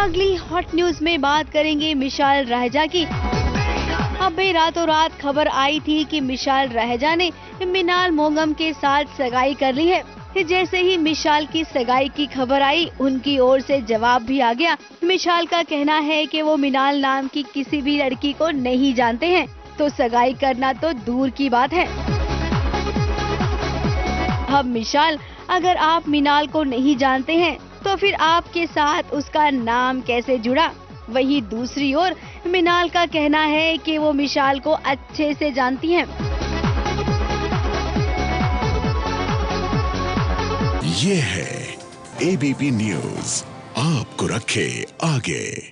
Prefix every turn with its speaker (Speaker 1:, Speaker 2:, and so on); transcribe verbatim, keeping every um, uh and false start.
Speaker 1: अगली hot news में बात करेंगे मिशाल रहेजा की। अब भी रातों रात खबर आई थी कि मिशाल रहेजा ने मिनाल मोगम के साथ सगाई कर ली है। जैसे ही मिशाल की सगाई की खबर आई, उनकी ओर से जवाब भी आ गया। मिशाल का कहना है कि वो मिनाल नाम की किसी भी लड़की को नहीं जानते हैं, तो सगाई करना तो दूर की बात है। अब मिशाल, अगर आप मिनाल को नहीं जानते हैं तो फिर आपके साथ उसका नाम कैसे जुड़ा? वहीं दूसरी ओर मिनाल का कहना है कि वो मिशाल को अच्छे से जानती हैं।
Speaker 2: ये है एबीपी न्यूज़, आपको रखे आगे।